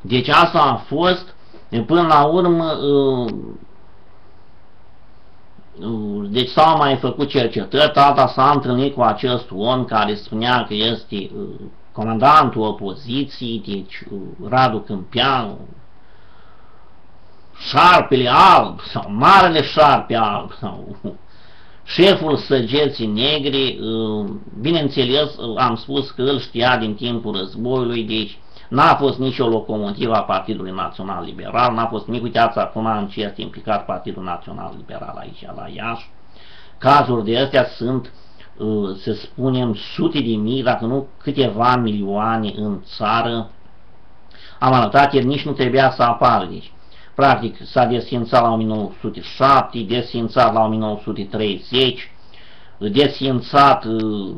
Deci asta a fost, până la urmă, deci s-au mai făcut cercetări, tata s-a întâlnit cu acest om care spunea că este comandantul opoziției, deci Radu Câmpianu, șarpele alb sau marele șarpe alb sau șeful săgeții negri. Bineînțeles, am spus că îl știa din timpul războiului, deci n-a fost nicio locomotivă a Partidului Național Liberal, n-a fost nimic. Uitați acum în ce este implicat Partidul Național Liberal aici, la Iași. Cazuri de astea sunt, să spunem, sute de mii, dacă nu câteva milioane în țară. Am arătat, el nici nu trebuia să apară, deci practic s-a desființat la 1907, desființat la 1930, desființat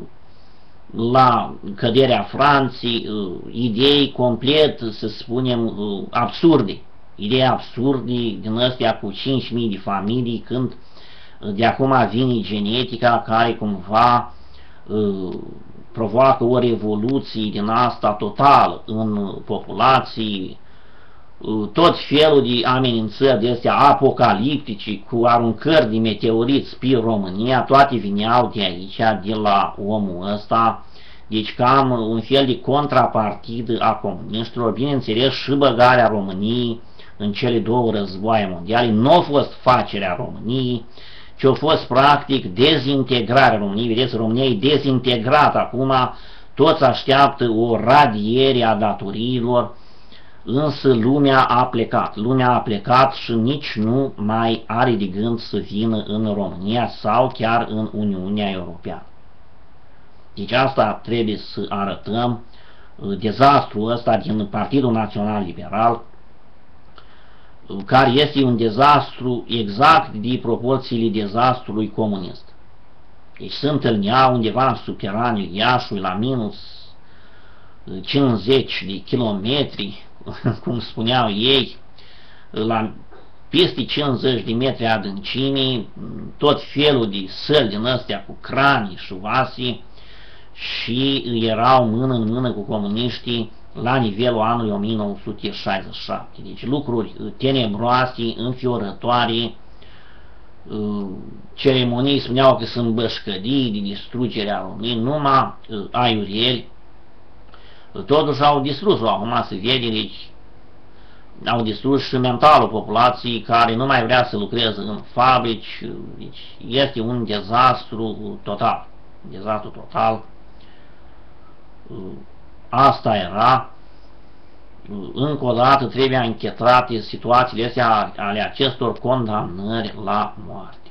la căderea Franței, idei complet, să spunem, absurde. Idei absurde din astea cu 5.000 de familii, când de acum vine genetica care cumva provoacă o revoluție din asta totală în populații, tot felul de amenințări de astea apocaliptice cu aruncări de meteoriți pe România, toate vineau de aici, de la omul ăsta. Deci cam un fel de contrapartidă a comuniștilor. Bineînțeles, și băgarea României în cele două războaie mondiale nu a fost facerea României, ci a fost practic dezintegrarea României. Vedeți, România e dezintegrată acum, toți așteaptă o radiere a datoriilor, însă lumea a plecat. Lumea a plecat și nici nu mai are de gând să vină în România sau chiar în Uniunea Europeană. Deci asta trebuie să arătăm, dezastrul ăsta din Partidul Național Liberal, care este un dezastru exact de proporțiile dezastrului comunist. Deci se întâlnea undeva în subteraniul Iașului, la minus 50 de kilometri, cum spuneau ei, la peste 50 de metri adâncimii, tot felul de săli din astea cu cranii și vase, și erau mână în mână cu comuniștii la nivelul anului 1967. Deci lucruri tenebroase, înfiorătoare, ceremonii spuneau că sunt bășcădii de distrugerea României, numai aiurieri. Totuși au distrus, acum se vede, deci au distrus și mentalul populației, care nu mai vrea să lucreze în fabrici. Deci este un dezastru total. Dezastru total. Asta era. Încă o dată trebuie anchetate situațiile astea ale acestor condamnări la moarte.